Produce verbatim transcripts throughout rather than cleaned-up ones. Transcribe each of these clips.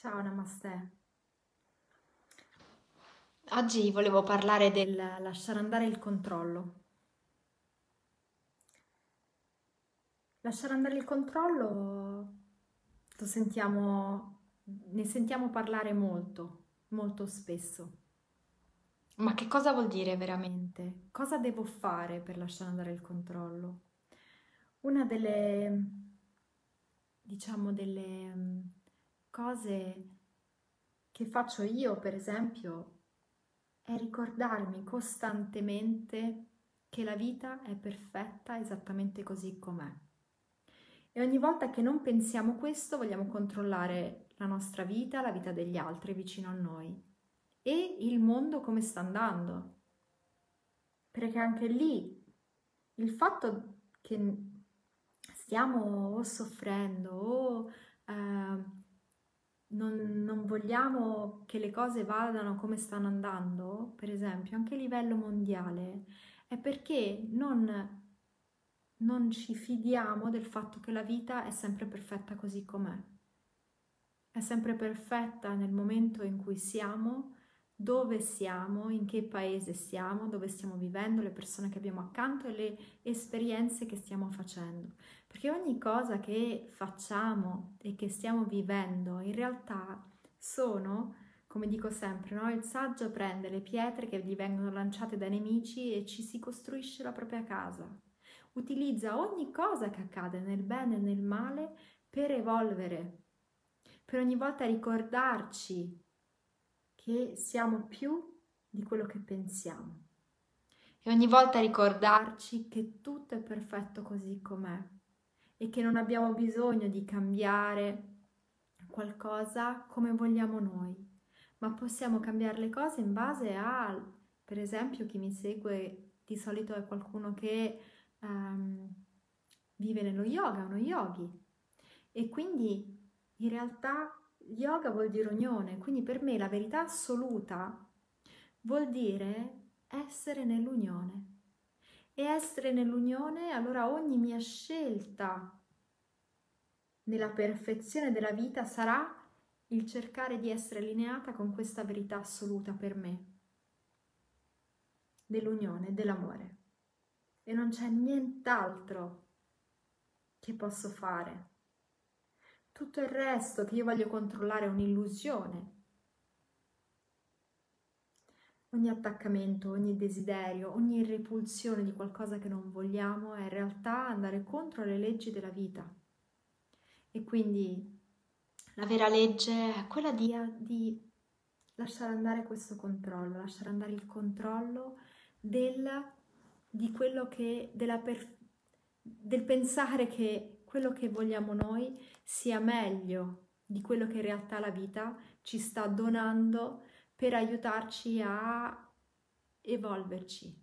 Ciao, namaste. Oggi volevo parlare del lasciare andare il controllo. Lasciare andare il controllo lo sentiamo, ne sentiamo parlare molto, molto spesso. Ma che cosa vuol dire veramente? Cosa devo fare per lasciare andare il controllo? Una delle, diciamo, delle mm, cose che faccio io, per esempio, è ricordarmi costantemente che la vita è perfetta esattamente così com'è. E ogni volta che non pensiamo questo, vogliamo controllare la nostra vita, la vita degli altri vicino a noi e il mondo come sta andando. Perché anche lì il fatto che stiamo o soffrendo o eh, non, non vogliamo che le cose vadano come stanno andando, per esempio, anche a livello mondiale, è perché non, non ci fidiamo del fatto che la vita è sempre perfetta così com'è. È sempre perfetta nel momento in cui siamo, dove siamo, in che paese siamo, dove stiamo vivendo, le persone che abbiamo accanto e le esperienze che stiamo facendo. Perché ogni cosa che facciamo e che stiamo vivendo in realtà sono, come dico sempre, no? Il saggio prende le pietre che gli vengono lanciate dai nemici e ci si costruisce la propria casa. Utilizza ogni cosa che accade nel bene e nel male per evolvere, per ogni volta ricordarci che siamo più di quello che pensiamo e ogni volta ricordarci che tutto è perfetto così com'è e che non abbiamo bisogno di cambiare qualcosa come vogliamo noi, ma possiamo cambiare le cose in base a, per esempio, chi mi segue di solito è qualcuno che um, vive nello yoga, uno yogi, e quindi in realtà yoga vuol dire unione, quindi per me la verità assoluta vuol dire essere nell'unione. E essere nell'unione, allora ogni mia scelta nella perfezione della vita sarà il cercare di essere allineata con questa verità assoluta per me, dell'unione, dell'amore. E non c'è nient'altro che posso fare. Tutto il resto che io voglio controllare è un'illusione. Ogni attaccamento, ogni desiderio, ogni repulsione di qualcosa che non vogliamo è in realtà andare contro le leggi della vita. E quindi la vera legge è quella di, di lasciare andare questo controllo, lasciare andare il controllo del, di quello che, della per, del pensare che quello che vogliamo noi sia meglio di quello che in realtà la vita ci sta donando per aiutarci a evolverci.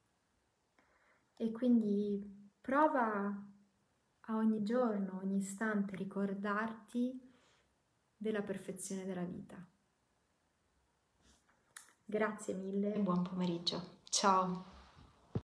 E quindi prova a ogni giorno, ogni istante ricordarti della perfezione della vita. Grazie mille e buon pomeriggio. Ciao!